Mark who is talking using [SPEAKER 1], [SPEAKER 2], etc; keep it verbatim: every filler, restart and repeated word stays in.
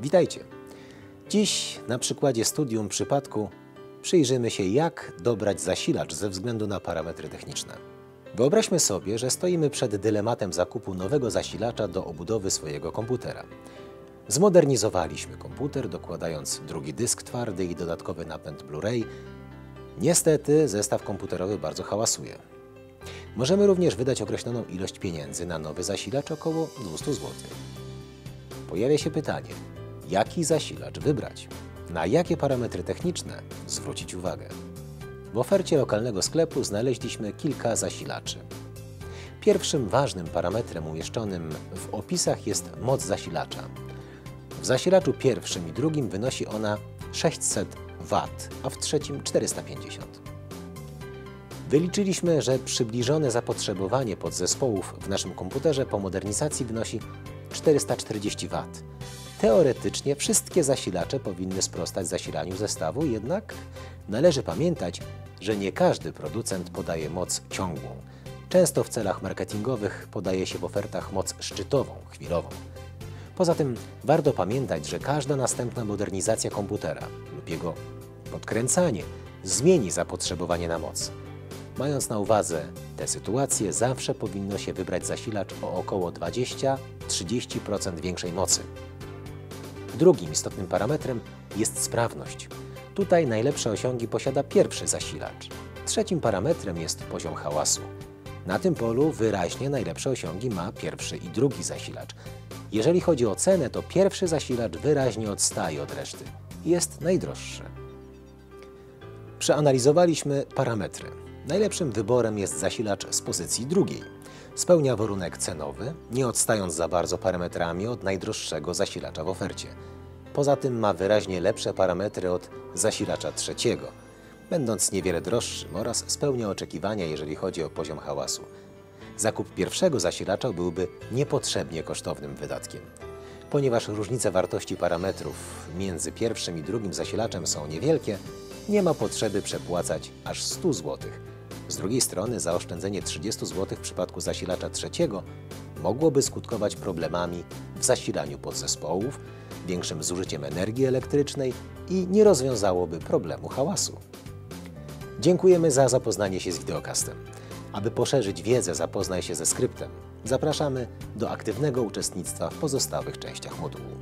[SPEAKER 1] Witajcie! Dziś na przykładzie studium przypadku przyjrzymy się, jak dobrać zasilacz ze względu na parametry techniczne. Wyobraźmy sobie, że stoimy przed dylematem zakupu nowego zasilacza do obudowy swojego komputera. Zmodernizowaliśmy komputer, dokładając drugi dysk twardy i dodatkowy napęd Blu-ray. Niestety zestaw komputerowy bardzo hałasuje. Możemy również wydać określoną ilość pieniędzy na nowy zasilacz, około dwieście złotych. Pojawia się pytanie, jaki zasilacz wybrać? Na jakie parametry techniczne zwrócić uwagę? W ofercie lokalnego sklepu znaleźliśmy kilka zasilaczy. Pierwszym ważnym parametrem umieszczonym w opisach jest moc zasilacza. W zasilaczu pierwszym i drugim wynosi ona sześćset watów, a w trzecim czterysta pięćdziesiąt. Wyliczyliśmy, że przybliżone zapotrzebowanie podzespołów w naszym komputerze po modernizacji wynosi czterysta czterdzieści watów. Teoretycznie wszystkie zasilacze powinny sprostać zasilaniu zestawu, jednak należy pamiętać, że nie każdy producent podaje moc ciągłą. Często w celach marketingowych podaje się w ofertach moc szczytową, chwilową. Poza tym warto pamiętać, że każda następna modernizacja komputera lub jego podkręcanie zmieni zapotrzebowanie na moc. Mając na uwadze tę sytuację, zawsze powinno się wybrać zasilacz o około dwadzieścia do trzydziestu procent większej mocy. Drugim istotnym parametrem jest sprawność. Tutaj najlepsze osiągi posiada pierwszy zasilacz. Trzecim parametrem jest poziom hałasu. Na tym polu wyraźnie najlepsze osiągi ma pierwszy i drugi zasilacz. Jeżeli chodzi o cenę, to pierwszy zasilacz wyraźnie odstaje od reszty. Jest najdroższy. Przeanalizowaliśmy parametry. Najlepszym wyborem jest zasilacz z pozycji drugiej. Spełnia warunek cenowy, nie odstając za bardzo parametrami od najdroższego zasilacza w ofercie. Poza tym ma wyraźnie lepsze parametry od zasilacza trzeciego, będąc niewiele droższym, oraz spełnia oczekiwania, jeżeli chodzi o poziom hałasu. Zakup pierwszego zasilacza byłby niepotrzebnie kosztownym wydatkiem. Ponieważ różnice wartości parametrów między pierwszym i drugim zasilaczem są niewielkie, nie ma potrzeby przepłacać aż stu złotych. Z drugiej strony zaoszczędzenie trzydziestu złotych w przypadku zasilacza trzeciego mogłoby skutkować problemami w zasilaniu podzespołów, większym zużyciem energii elektrycznej i nie rozwiązałoby problemu hałasu. Dziękujemy za zapoznanie się z wideokastem. Aby poszerzyć wiedzę, zapoznaj się ze skryptem. Zapraszamy do aktywnego uczestnictwa w pozostałych częściach modułu.